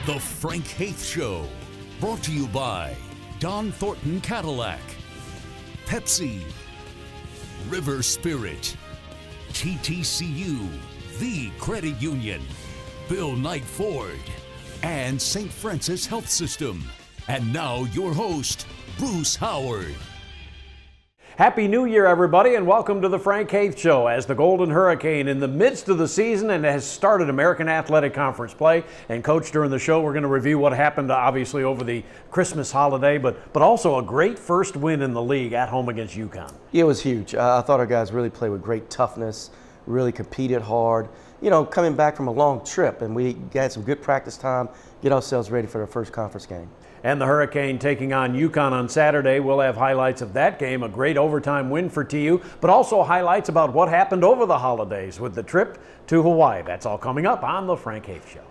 The Frank Haith Show, brought to you by Don Thornton Cadillac, Pepsi, River Spirit, TTCU, The Credit Union, Bill Knight Ford, and St. Francis Health System. And now your host, Bruce Howard. Happy New Year, everybody, and welcome to the Frank Haith Show. As the Golden Hurricane in the midst of the season and has started American Athletic Conference play. And Coach, during the show, we're going to review what happened obviously over the Christmas holiday, but also a great first win in the league at home against UConn. It was huge. I thought our guys really played with great toughness, really competed hard. You know, coming back from a long trip, and we had some good practice time, get ourselves ready for the first conference game. And the Hurricane taking on UConn on Saturday. We'll have highlights of that game, a great overtime win for TU, but also highlights about what happened over the holidays with the trip to Hawaii. That's all coming up on the Frank Haith Show.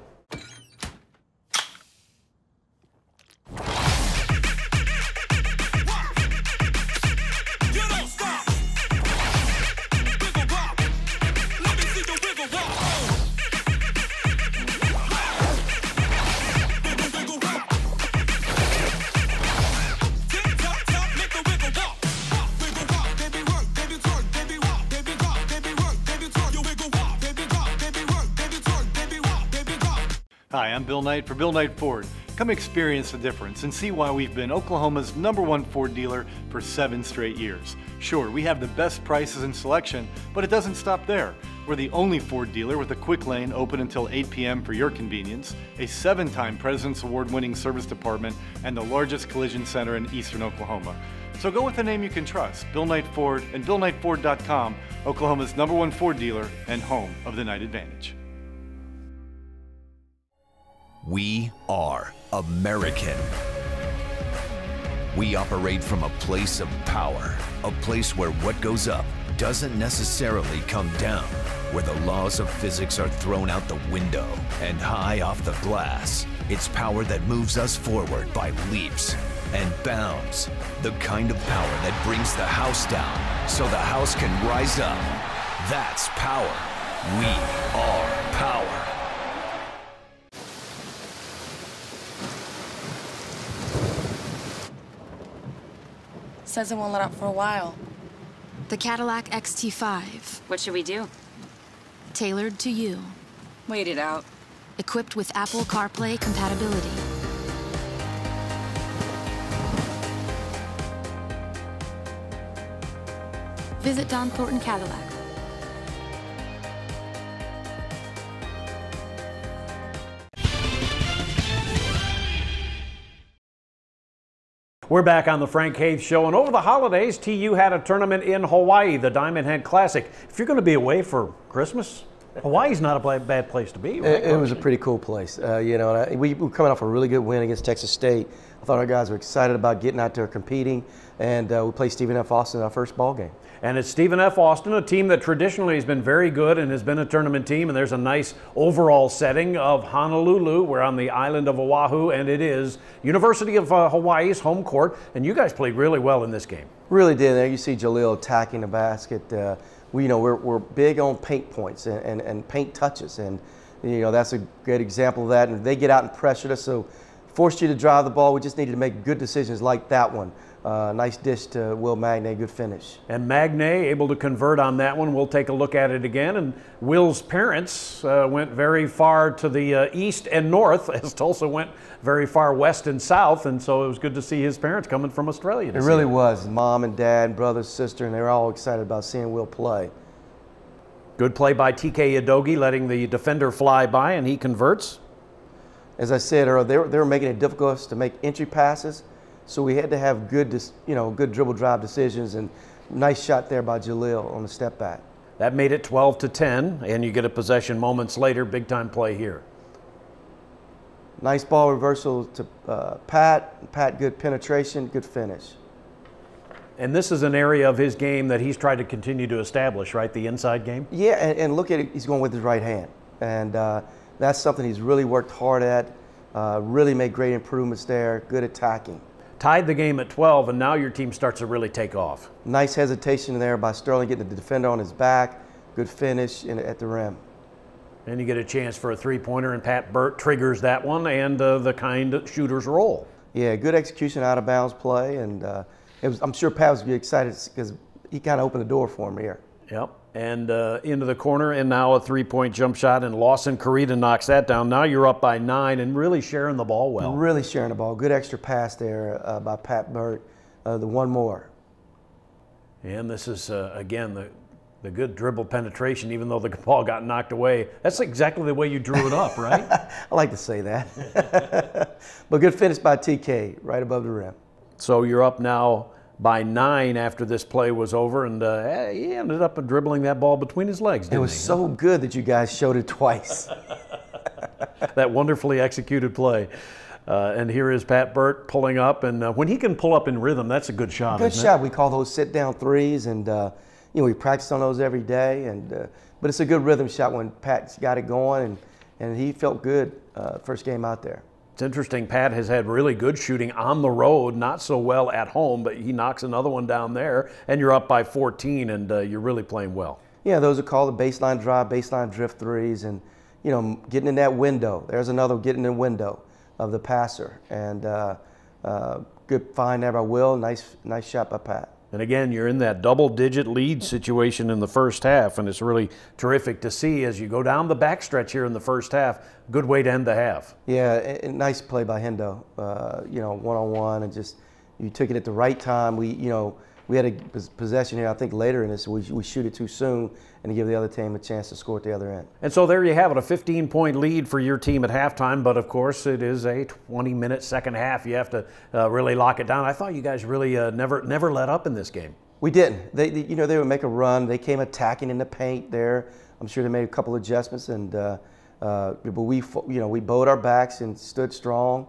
Hi, I'm Bill Knight for Bill Knight Ford. Come experience the difference and see why we've been Oklahoma's #1 Ford dealer for 7 straight years. Sure, we have the best prices and selection, but it doesn't stop there. We're the only Ford dealer with a quick lane open until 8 p.m. for your convenience, a 7-time President's Award-winning service department, and the largest collision center in eastern Oklahoma. So go with a name you can trust, Bill Knight Ford and BillKnightFord.com, Oklahoma's #1 Ford dealer and home of the Knight Advantage. We are American. We operate from a place of power, a place where what goes up doesn't necessarily come down, where the laws of physics are thrown out the window and high off the glass. It's power that moves us forward by leaps and bounds, the kind of power that brings the house down so the house can rise up. That's power. We are power. Says it won't let up for a while. The Cadillac XT5. What should we do? Tailored to you. Wait it out. Equipped with Apple CarPlay compatibility. Visit Don Thornton Cadillac. We're back on the Frank Haith Show, and over the holidays, TU had a tournament in Hawaii, the Diamond Head Classic. If you're going to be away for Christmas, Hawaii's not a bad place to be, right? It was a pretty cool place. You know, and we were coming off a really good win against Texas State. I thought our guys were excited about getting out there competing, and we played Stephen F. Austin in our first ball game. And it's Stephen F. Austin, a team that traditionally has been very good and has been a tournament team, and there's a nice overall setting of Honolulu. We're on the island of Oahu, and it is University of Hawaii's home court, and you guys played really well in this game. Really did. There you see Jalil attacking the basket. We're big on paint points and paint touches, and you know that's a great example of that. And they get out and pressured us, so forced you to drive the ball. We just needed to make good decisions like that one. Nice dish to Will Magne, good finish. And Magne able to convert on that one. We'll take a look at it again. And Will's parents went very far to the east and north, as Tulsa went very far west and south. And so it was good to see his parents coming from Australia. It really was. Mom and dad, brother, sister, and they were all excited about seeing Will play. Good play by TK Yadogi, letting the defender fly by, and he converts. As I said earlier, they were making it difficult to make entry passes. So we had to have good dribble drive decisions, and nice shot there by Jalil on the step back. That made it 12-10, and you get a possession moments later. Big time play here. Nice ball reversal to Pat. Pat, good penetration, good finish. And this is an area of his game that he's tried to continue to establish, right? The inside game? Yeah, and look at it, he's going with his right hand. And that's something he's really worked hard at, really made great improvements there, good attacking. Tied the game at 12, and now your team starts to really take off. Nice hesitation there by Sterling, getting the defender on his back. Good finish at the rim. And you get a chance for a three-pointer, and Pat Burt triggers that one, and the kind of shooters roll. Yeah, good execution, out of bounds play, and I'm sure Pat was excited because he kind of opened the door for him here. Yep, and into the corner, and now a three-point jump shot, and Lawson Carita knocks that down. Now you're up by 9 and really sharing the ball well. Really sharing the ball. Good extra pass there by Pat Burt. The one more. And this is, again, the good dribble penetration, even though the ball got knocked away. That's exactly the way you drew it up, right? I like to say that. But good finish by TK, right above the rim. So you're up now by 9 after this play was over, and he ended up dribbling that ball between his legs, didn't he? It was so good that you guys showed it twice. That wonderfully executed play. And here is Pat Burt pulling up, and when he can pull up in rhythm, that's a good shot. Good shot. We call those sit-down threes, and we practice on those every day. And but it's a good rhythm shot when Pat's got it going, and he felt good first game out there. It's interesting. Pat has had really good shooting on the road, not so well at home, but he knocks another one down there, and you're up by 14, and you're really playing well. Yeah, those are called the baseline drive, baseline drift threes, and getting in that window. There's another getting in the window of the passer, and good find there by Will. Nice shot by Pat. And again, you're in that double-digit lead situation in the first half, and it's really terrific to see as you go down the backstretch here in the first half. Good way to end the half. Yeah, and nice play by Hendo. One-on-one, and just you took it at the right time. We had a possession here, I think, later in this. We shoot it too soon and give the other team a chance to score at the other end. And so there you have it, a 15-point lead for your team at halftime, but of course it is a 20-minute second half. You have to really lock it down. I thought you guys really never let up in this game. We didn't. They would make a run. They came attacking in the paint there. I'm sure they made a couple adjustments, and but we bowed our backs and stood strong.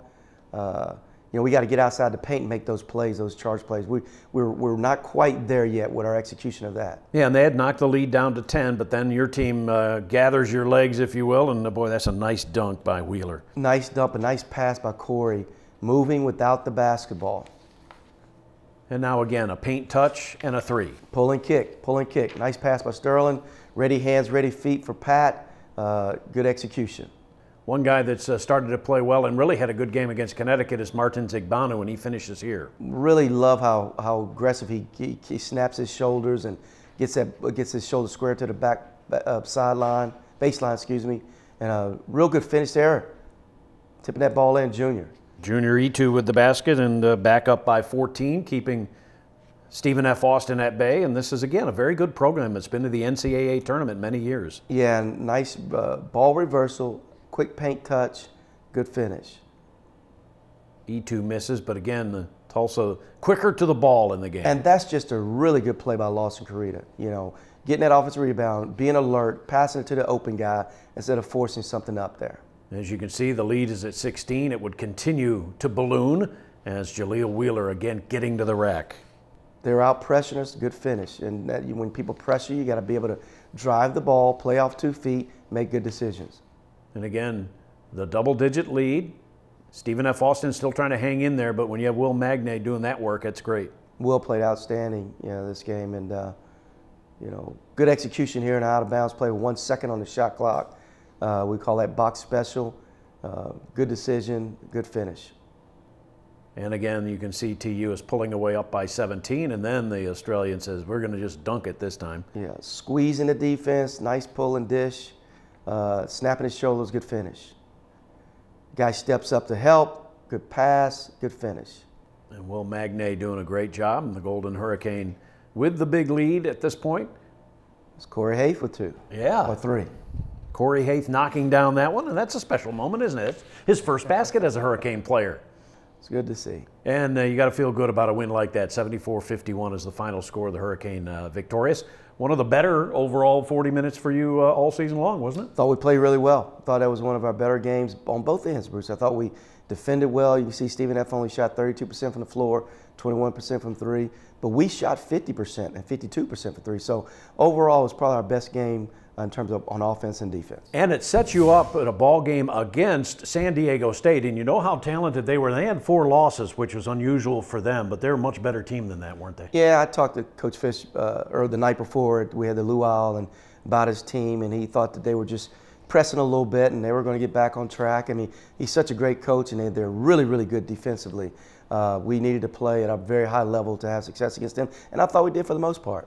We got to get outside the paint and make those plays, those charge plays. We're not quite there yet with our execution of that. Yeah, and they had knocked the lead down to 10, but then your team gathers your legs, if you will, and boy, that's a nice dunk by Wheeler. Nice dump, a nice pass by Corey, moving without the basketball. And now again, a paint touch and a three. Pull and kick. Nice pass by Sterling. Ready hands, ready feet for Pat. Good execution. One guy that's started to play well and really had a good game against Connecticut is Martin Zigbanu, and he finishes here. Really love how aggressive he snaps his shoulders and gets his shoulder square to the back baseline, and a real good finish there. Tipping that ball in, Junior. Junior Itu with the basket, and back up by 14, keeping Stephen F. Austin at bay. And this is, again, a very good program. It's been to the NCAA tournament many years. Yeah, nice ball reversal. Quick paint touch, good finish. E2 misses, but again, Tulsa quicker to the ball in the game. And that's just a really good play by Lawson Carita. Getting that offensive rebound, being alert, passing it to the open guy instead of forcing something up there. As you can see, the lead is at 16. It would continue to balloon as Jaleel Wheeler again getting to the rack. They're out pressuring us, good finish. And when people pressure you got to be able to drive the ball, play off 2 feet, make good decisions. And again, the double-digit lead. Stephen F. Austin still trying to hang in there, but when you have Will Magnay doing that work, that's great. Will played outstanding, this game, and good execution here in out of bounds play with 1 second on the shot clock. We call that box special. Good decision, good finish. And again, you can see TU is pulling away up by 17, and then the Australian says, we're going to just dunk it this time. Yeah, squeezing the defense, nice pull and dish. Snapping his shoulders, good finish. Guy steps up to help, good pass, good finish. And Will Magnay doing a great job, and the Golden Hurricane with the big lead at this point. It's Corey Haith with 2. Yeah. Or 3. Corey Haith knocking down that one, and that's a special moment, isn't it? It's his first basket as a Hurricane player. It's good to see. And you got to feel good about a win like that. 74-51 is the final score. The Hurricane victorious. One of the better overall 40 minutes for you all season long, wasn't it? Thought we played really well. Thought that was one of our better games on both ends, Bruce. I thought we defended well. You can see Stephen F. only shot 32% from the floor, 21% from 3. But we shot 50% and 52% for 3. So overall, it was probably our best game in terms of on offense and defense. And it sets you up at a ball game against San Diego State, and you know how talented they were. They had 4 losses, which was unusual for them, but they're a much better team than that, weren't they? Yeah, I talked to Coach Fish the night before. We had the luau and about his team, and he thought that they were just pressing a little bit, and they were going to get back on track. I mean, he's such a great coach, and they're really, really good defensively. We needed to play at a very high level to have success against them, and I thought we did for the most part.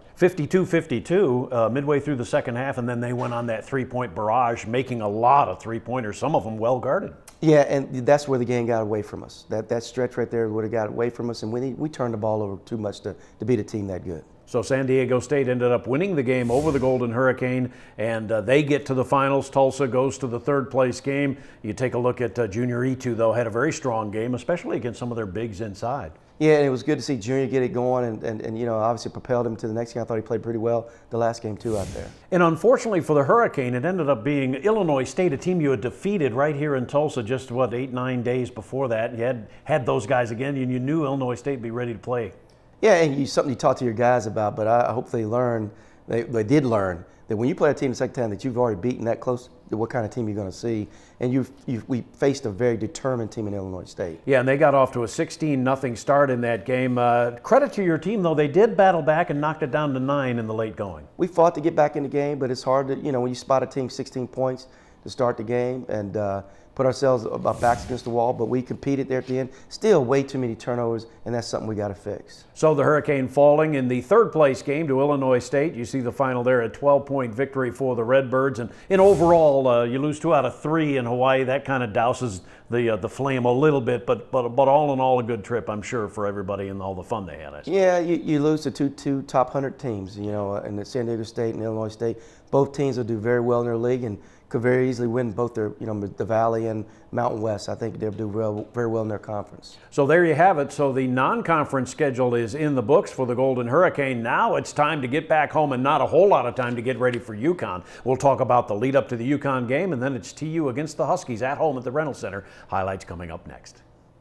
52-52 midway through the second half, and then they went on that three-point barrage, making a lot of three-pointers, some of them well guarded. Yeah, and that's where the game got away from us. That stretch right there would have got away from us, and we turned the ball over too much to beat a team that good. So San Diego State ended up winning the game over the Golden Hurricane, and they get to the finals. Tulsa goes to the third-place game. You take a look at Junior Itu, though, had a very strong game, especially against some of their bigs inside. Yeah, and it was good to see Junior get it going, and you know, obviously propelled him to the next game. I thought he played pretty well the last game, too, out there. And unfortunately for the Hurricane, it ended up being Illinois State, a team you had defeated right here in Tulsa just, 8-9 days before that. You had those guys again, and you knew Illinois State would be ready to play. Yeah, and something you talk to your guys about, but I hope they learn, they did learn, that when you play a team the second time that you've already beaten that close, what kind of team you're going to see. And we faced a very determined team in Illinois State. Yeah, and they got off to a 16-0 start in that game. Credit to your team, though, they did battle back and knocked it down to 9 in the late going. We fought to get back in the game, but it's hard to, you know, when you spot a team 16 points to start the game and put ourselves backs against the wall, but we competed there at the end. Still way too many turnovers, and that's something we got to fix. So the Hurricane falling in the third-place game to Illinois State. You see the final there, a 12-point victory for the Redbirds. And in overall, you lose 2 out of 3 in Hawaii. That kind of douses the flame a little bit, but all in all, a good trip, I'm sure, for everybody and all the fun they had. Yeah, you lose to two top 100 teams, you know, in the San Diego State and Illinois State. Both teams will do very well in their league and could very easily win both their, you know, the Valley and Mountain West. I think they'll do very well in their conference. So there you have it. So the non-conference schedule is in the books for the Golden Hurricane. Now it's time to get back home and not a whole lot of time to get ready for UConn. We'll talk about the lead up to the UConn game, and then it's TU against the Huskies at home at the Reynolds Center. Highlights coming up next.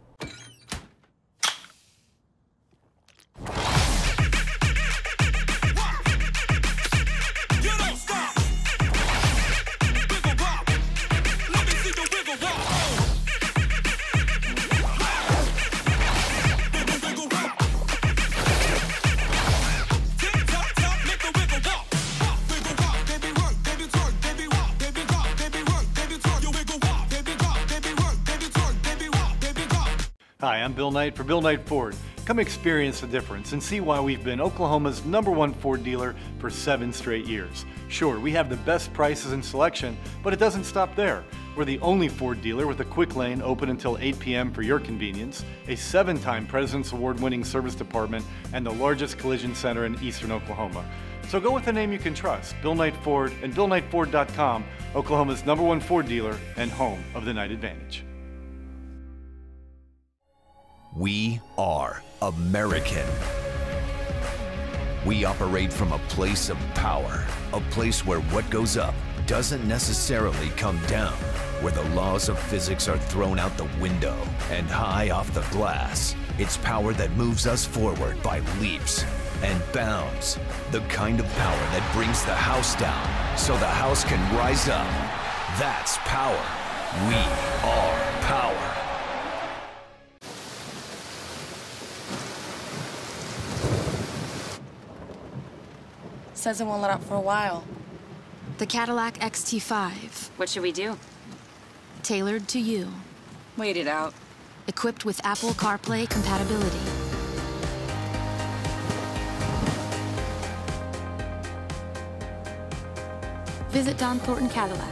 Hi, I'm Bill Knight for Bill Knight Ford. Come experience the difference and see why we've been Oklahoma's #1 Ford dealer for 7 straight years. Sure, we have the best prices and selection, but it doesn't stop there. We're the only Ford dealer with a quick lane open until 8 p.m. for your convenience, a 7-time President's Award-winning service department, and the largest collision center in eastern Oklahoma. So go with a name you can trust, Bill Knight Ford and BillKnightFord.com, Oklahoma's #1 Ford dealer and home of the Knight Advantage. We are American. We operate from a place of power, a place where what goes up doesn't necessarily come down, where the laws of physics are thrown out the window and high off the glass. It's power that moves us forward by leaps and bounds, the kind of power that brings the house down so the house can rise up. That's power. We are power. Says it won't let up for a while. The Cadillac XT5. What should we do? Tailored to you. Wait it out. Equipped with Apple CarPlay compatibility. Visit Don Thornton Cadillac.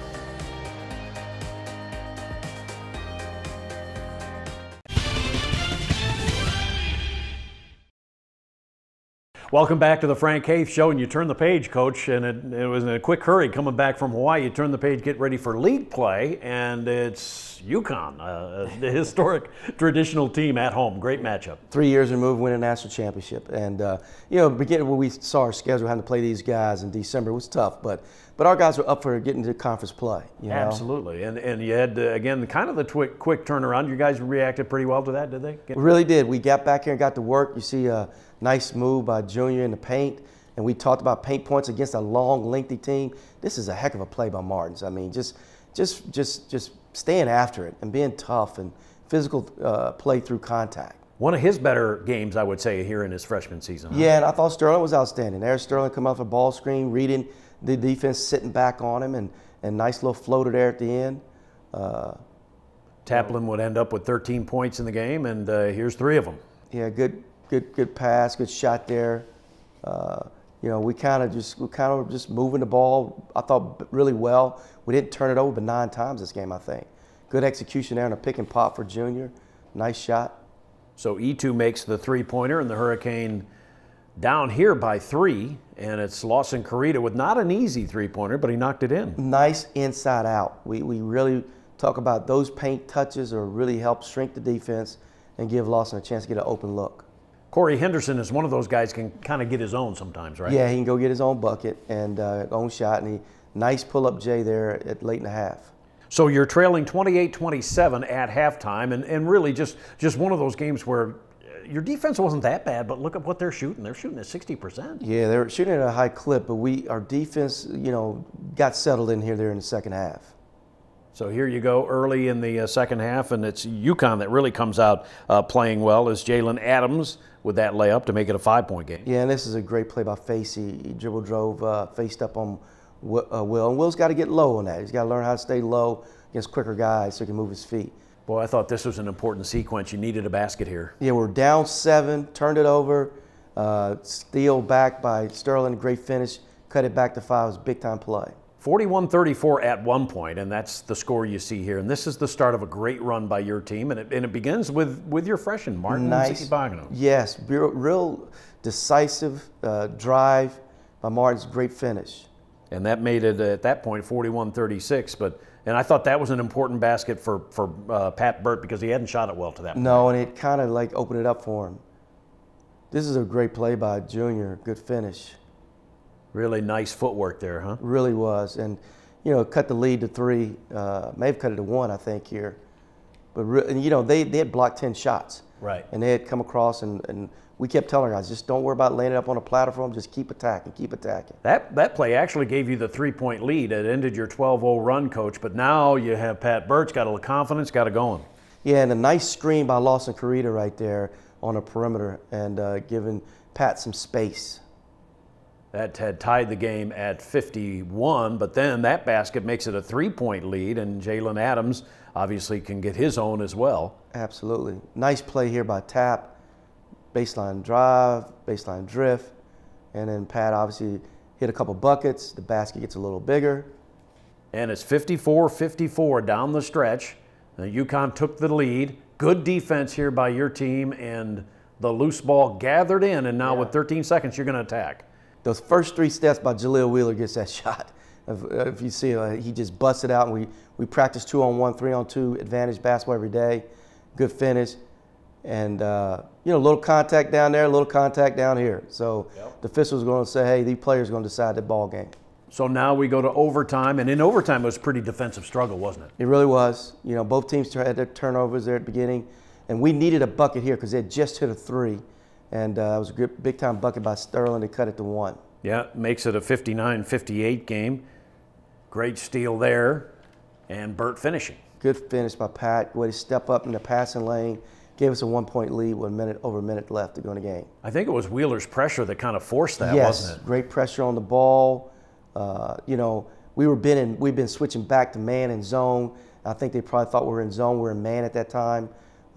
Welcome back to the Frank Haith Show, and you turn the page, Coach, and it was in a quick hurry coming back from Hawaii. You turn the page, get ready for league play, and it's UConn, the historic traditional team at home. Great matchup. 3 years removed, win a national championship, and you know, beginning when we saw our schedule having to play these guys in December, it was tough, but our guys were up for getting to conference play. You know? Absolutely, and you had again kind of the quick turnaround. You guys reacted pretty well to that, did they? We really did. We got back here and got to work. You see a nice move by Junior in the paint, and we talked about paint points against a long, lengthy team. This is a heck of a play by Martins. I mean, just staying after it and being tough and physical play through contact. One of his better games, I would say, here in his freshman season. Huh? Yeah, and I thought Sterling was outstanding. There's Sterling come off a ball screen, reading the defense, sitting back on him, and nice little floater there at the end. Taplin would end up with 13 points in the game, and here's 3 of them. Yeah, good pass, good shot there. You know, we kind of just moving the ball, I thought, really well. We didn't turn it over but 9 times this game, I think. Good execution there on a pick and pop for Junior. Nice shot. So Etu makes the 3-pointer, and the Hurricane down here by 3, and it's Lawson Carita with not an easy 3-pointer, but he knocked it in. Nice inside out. We really talk about those paint touches or really help shrink the defense and give Lawson a chance to get an open look. Corey Henderson is one of those guys can kind of get his own sometimes, right? Yeah, he can go get his own bucket and own shot, and nice pull-up J there at late in the half. So you're trailing 28-27 at halftime, and really just one of those games where your defense wasn't that bad, but look at what they're shooting. They're shooting at 60%. Yeah, they're shooting at a high clip, but our defense, you know, got settled in here there in the second half. So here you go early in the second half, and it's UConn that really comes out playing well as Jalen Adams with that layup to make it a 5-point game. Yeah, and this is a great play by Facey. He dribble drove, faced up on Will, and Will's got to get low on that. He's got to learn how to stay low against quicker guys so he can move his feet. Boy, I thought this was an important sequence. You needed a basket here. Yeah, we're down 7, turned it over, steal back by Sterling, great finish, cut it back to 5. It was a big-time play. 41-34 at one point, and that's the score you see here. And this is the start of a great run by your team, and it begins with your freshman, Martin Zikibagno. Yes, real decisive drive by Martin's great finish. And that made it, at that point, 41-36. And I thought that was an important basket for Pat Burt because he hadn't shot it well to that point. No, and it kind of like opened it up for him. This is a great play by Junior, good finish. Really nice footwork there, huh? Really was. And, you know, cut the lead to 3. May have cut it to 1, I think, here. But, you know, they had blocked 10 shots. Right. And they had come across, and we kept telling our guys, just don't worry about laying it up on a platter for them. Just keep attacking, keep attacking. That play actually gave you the 3-point lead. It ended your 12-0 run, Coach. But now you have Pat Burt's got a little confidence, got it going. Yeah, and a nice screen by Lawson Carita right there on the perimeter and giving Pat some space. That had tied the game at 51, but then that basket makes it a 3-point lead, and Jalen Adams obviously can get his own as well. Absolutely. Nice play here by Tap. Baseline drive, baseline drift, and then Pat obviously hit a couple buckets. The basket gets a little bigger. And it's 54-54 down the stretch. Now, UConn took the lead. Good defense here by your team, and the loose ball gathered in, and now with 13 seconds, you're going to attack. Those first 3 steps by Jaleel Wheeler gets that shot. If you see, he just busted out, and we practice 2-on-1, 3-on-2 advantage basketball every day. Good finish. And, you know, a little contact down there, a little contact down here. So the officials are going to say, hey, these players are going to decide the ball game. So now we go to overtime, and in overtime it was a pretty defensive struggle, wasn't it? It really was. You know, both teams had their turnovers there at the beginning, and we needed a bucket here because they had just hit a 3. And it was a good big-time bucket by Sterling to cut it to 1. Yeah, makes it a 59-58 game. Great steal there, and Burt finishing. Good finish by Pat. Way to step up in the passing lane. Gave us a 1-point lead with over a minute left to go in the game. I think it was Wheeler's pressure that kind of forced that, wasn't it? Yes, great pressure on the ball. You know, we've been switching back to man and zone. I think they probably thought we were in zone. We were in man at that time,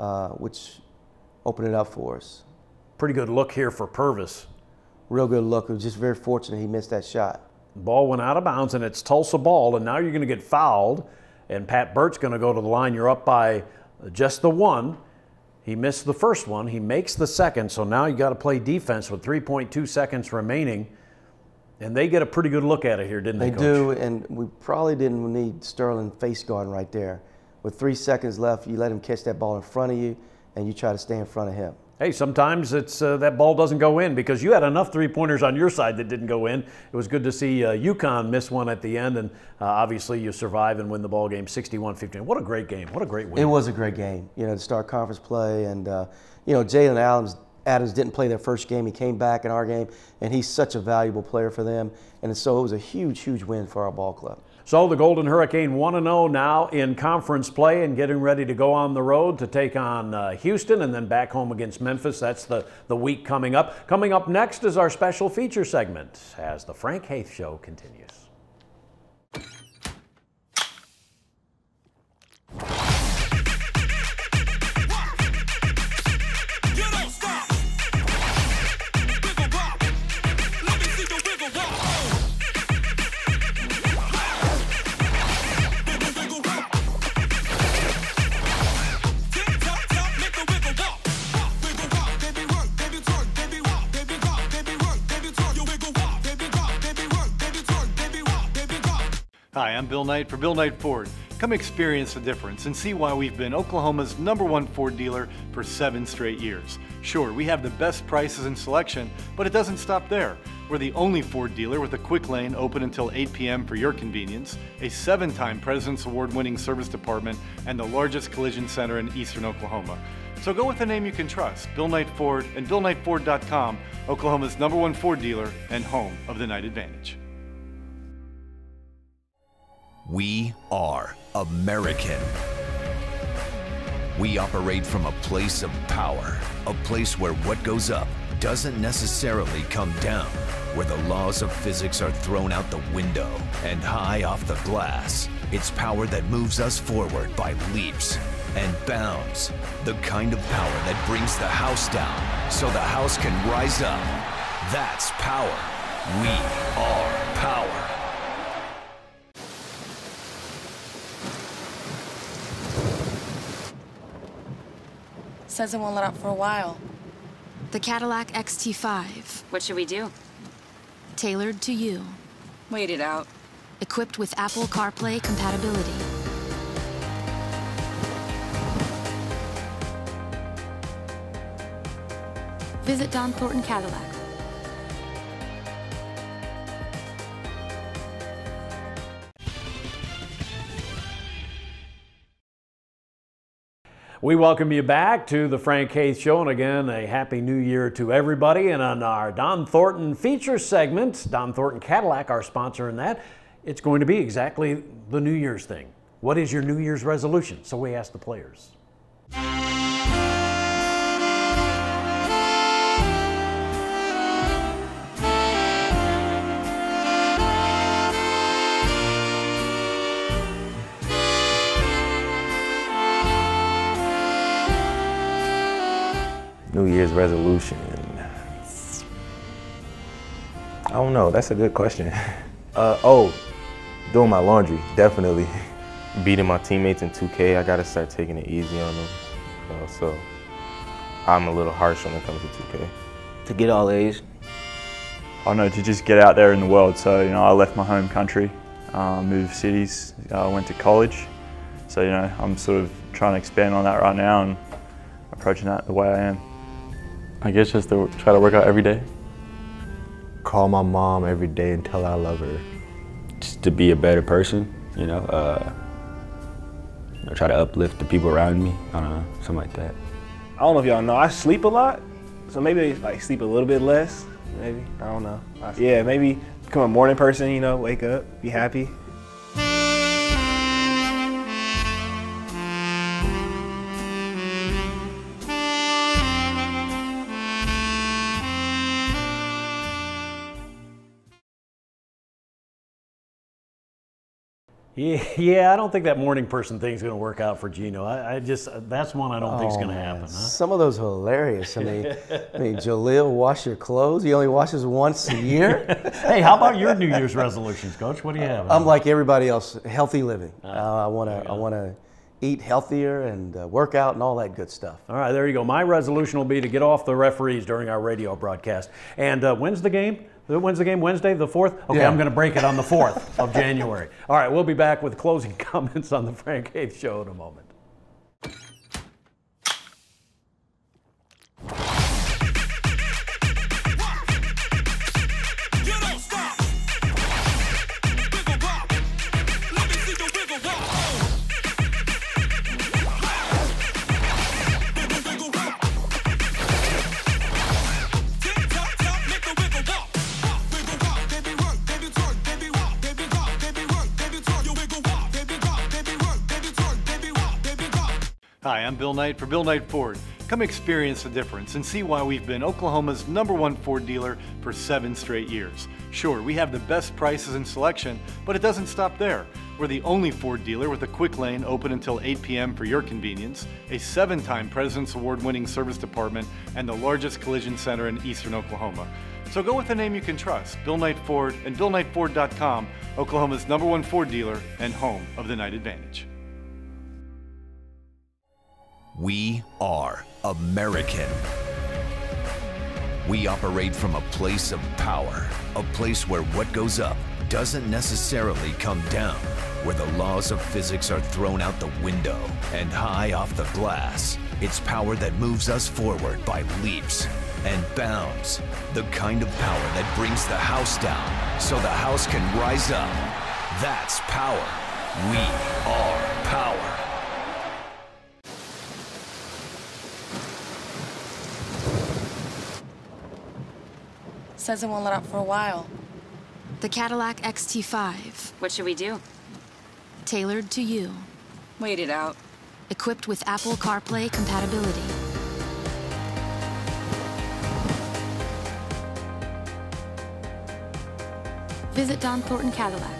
which opened it up for us. Pretty good look here for Purvis. Real good look. It was just very fortunate he missed that shot. The ball went out of bounds, and it's Tulsa ball, and now you're going to get fouled, and Pat Burt's going to go to the line. You're up by just the 1. He missed the first one. He makes the second, so now you got to play defense with 3.2 seconds remaining. And they get a pretty good look at it here, didn't they, Coach? They do, and we probably didn't need Sterling face guarding right there. With 3 seconds left, you let him catch that ball in front of you, and you try to stay in front of him. Hey, sometimes it's that ball doesn't go in because you had enough 3-pointers on your side that didn't go in. It was good to see UConn miss one at the end, and obviously you survive and win the ball game 61-15. What a great game. What a great win. It was a great game, you know, to start conference play. And, you know, Jalen Adams didn't play their first game. He came back in our game, and he's such a valuable player for them. And so it was a huge, huge win for our ball club. So the Golden Hurricane 1-0 now in conference play and getting ready to go on the road to take on Houston and then back home against Memphis. That's the week coming up. Coming up next is our special feature segment as the Frank Haith Show continues. I'm Bill Knight for Bill Knight Ford. Come experience the difference and see why we've been Oklahoma's #1 Ford dealer for 7 straight years. Sure, we have the best prices and selection, but it doesn't stop there. We're the only Ford dealer with a quick lane open until 8 p.m. for your convenience, a 7-time President's Award-winning service department, and the largest collision center in eastern Oklahoma. So go with a name you can trust, Bill Knight Ford and BillKnightFord.com, Oklahoma's #1 Ford dealer and home of the Knight Advantage. We are American. We operate from a place of power, a place where what goes up doesn't necessarily come down, where the laws of physics are thrown out the window and high off the glass. It's power that moves us forward by leaps and bounds, the kind of power that brings the house down so the house can rise up. That's power. We are power. Says it won't let up for a while. The Cadillac XT5. What should we do? Tailored to you. Wait it out. Equipped with Apple CarPlay compatibility. Visit Don Thornton Cadillac. We welcome you back to the Frank Haith Show, and again, a Happy New Year to everybody. And on our Don Thornton feature segment, Don Thornton Cadillac, our sponsor in that, it's going to be exactly the New Year's thing. What is your New Year's resolution? So we asked the players. New Year's resolution. I don't know, that's a good question. Doing my laundry, definitely. Beating my teammates in 2K, I gotta start taking it easy on them. So I'm a little harsh when it comes to 2K. To get all A's. I don't know, to just get out there in the world. So, I left my home country, moved cities, went to college. So, I'm sort of trying to expand on that right now and approaching that the way I am. I guess just to try to work out every day. Call my mom every day and tell her I love her. Just to be a better person, try to uplift the people around me. I don't know, something like that. I don't know if y'all know, I sleep a lot, so maybe sleep a little bit less, maybe, I don't know. Yeah, maybe become a morning person, wake up, be happy. Yeah, I don't think that morning person thing is going to work out for Gino. That's one I don't think is going to happen. Huh? Some of those are hilarious. I mean, Jaleel, wash your clothes. He only washes once a year. Hey, how about your New Year's resolutions, Coach? What do you have? I'm like everybody else, healthy living. I want to eat healthier and work out and all that good stuff. All right, there you go. My resolution will be to get off the referees during our radio broadcast. And when's the game? When's the game? Wednesday, the 4th? Okay, yeah. I'm going to break it on the 4th of January. All right, we'll be back with closing comments on the Frank Haith Show in a moment. Hi, I'm Bill Knight for Bill Knight Ford. Come experience the difference and see why we've been Oklahoma's #1 Ford dealer for 7 straight years. Sure, we have the best prices and selection, but it doesn't stop there. We're the only Ford dealer with a quick lane open until 8 p.m. for your convenience, a 7-time President's Award-winning service department, and the largest collision center in eastern Oklahoma. So go with a name you can trust, Bill Knight Ford and BillKnightFord.com, Oklahoma's #1 Ford dealer and home of the Knight Advantage. We are American. We operate from a place of power, a place where what goes up doesn't necessarily come down, where the laws of physics are thrown out the window and high off the glass. It's power that moves us forward by leaps and bounds. The kind of power that brings the house down so the house can rise up. That's power. We are power. Says it won't let up for a while. The Cadillac XT5. What should we do? Tailored to you. Wait it out. Equipped with Apple CarPlay compatibility. Visit Don Thornton Cadillac.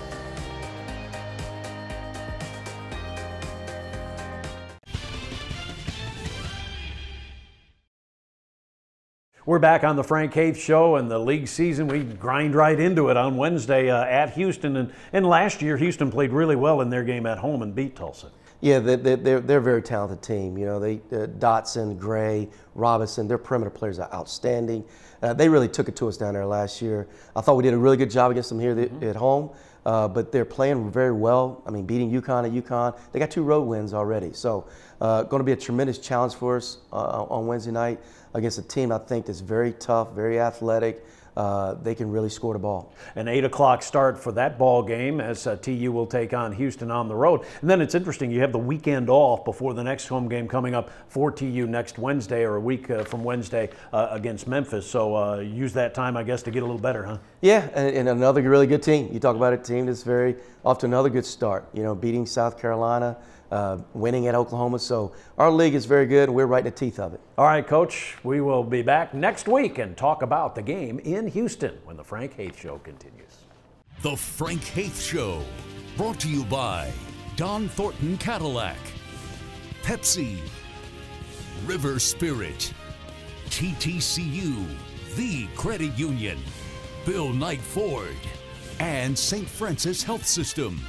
We're back on the Frank Haith Show, and the league season, we grind right into it on Wednesday at Houston. And last year, Houston played really well in their game at home and beat Tulsa. Yeah, they're a very talented team. You know, Dotson, Gray, Robinson, their perimeter players are outstanding. They really took it to us down there last year. I thought we did a really good job against them here at home, but they're playing very well. I mean, beating UConn at UConn. They got 2 road wins already. So going to be a tremendous challenge for us on Wednesday night against a team I think that's very tough, very athletic. They can really score the ball. An 8 o'clock start for that ball game as TU will take on Houston on the road. And then it's interesting, you have the weekend off before the next home game coming up for TU next Wednesday, or a week from Wednesday against Memphis. So use that time, I guess, to get a little better, huh? Yeah, and another really good team. You talk about a team that's very off to another good start. You know, beating South Carolina, winning at Oklahoma. So our league is very good, and we're right in the teeth of it. All right, Coach, we will be back next week and talk about the game in Houston when the Frank Haith Show continues. The Frank Haith Show, brought to you by Don Thornton Cadillac, Pepsi, River Spirit, TTCU, The Credit Union, Bill Knight Ford, and St. Francis Health System.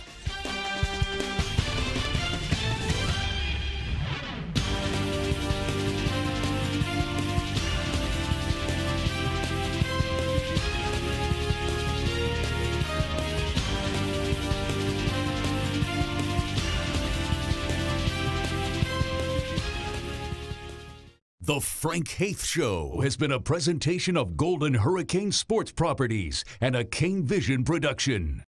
The Frank Haith Show has been a presentation of Golden Hurricane Sports Properties and a Kane Vision production.